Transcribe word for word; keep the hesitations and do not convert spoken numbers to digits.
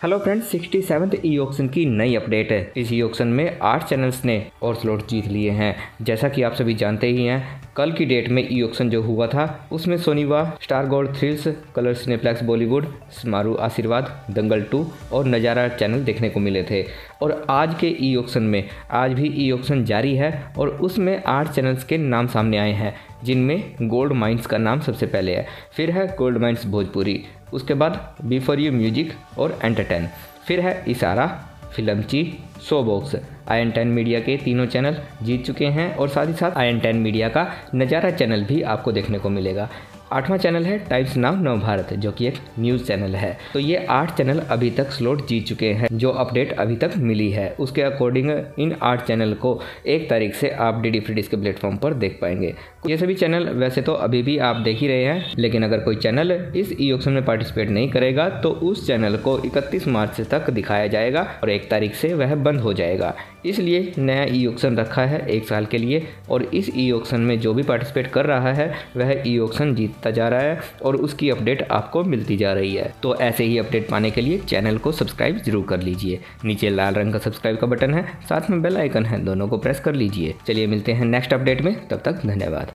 Hello friends, sixty seventh E auction की नई update है। इस ई ऑक्शन में आठ चैनल्स ने और स्लॉट जीत लिए हैं। जैसा कि आप सभी जानते ही हैं, कल की डेट में ई ऑक्शन जो हुआ था उसमें Sony Wah, Star Gold Thrills, colour Cineplex Bollywood, स्मारू आशीर्वाद, दंगल टू और नज़ारा चैनल देखने को मिले थे। और आज के ई ऑक्शन में आज भी ई ऑक्शन जारी है और उसमें आठ चैनल्स के नाम सामने आए हैं, जिनमें गोल्ड माइंस का नाम सबसे पहले है, फिर है गोल्ड माइंस भोजपुरी, उसके बाद बी फॉर यू म्यूजिक और एंटरटेन, फिर है Ishara, Filamchi, show box. I N ten media के तीनों चैनल जीत चुके हैं और साथ ही साथ आई एन टेन मीडिया का नज़ारा चैनल भी आपको देखने को मिलेगा। आठवां चैनल है टाइम्स नाउ नव भारत, जो कि एक न्यूज़ चैनल है। तो ये आठ चैनल अभी तक स्लॉट जीत चुके हैं। जो अपडेट अभी तक मिली है उसके अकॉर्डिंग इन आठ चैनल को एक तारीख से आप डी डी फ्री डिश के प्लेटफॉर्म पर देख पाएंगे। ये सभी चैनल वैसे तो अभी भी आप देख ही रहे हैं, लेकिन अगर कोई चैनल इस ई ऑक्शन में पार्टिसिपेट नहीं करेगा तो उस चैनल को इकतीस मार्च तक दिखाया जाएगा और एक तारीख से वह बंद हो जाएगा। इसलिए नया ई ऑक्शन रखा है एक साल के लिए, और इस ई ऑक्शन में जो भी पार्टिसिपेट कर रहा है वह ई ऑक्शन जीतता जा रहा है और उसकी अपडेट आपको मिलती जा रही है। तो ऐसे ही अपडेट पाने के लिए चैनल को सब्सक्राइब जरूर कर लीजिए। नीचे लाल रंग का सब्सक्राइब का बटन है, साथ में बेल आइकन है, दोनों को प्रेस कर लीजिए। चलिए मिलते हैं नेक्स्ट अपडेट में, तब तक धन्यवाद।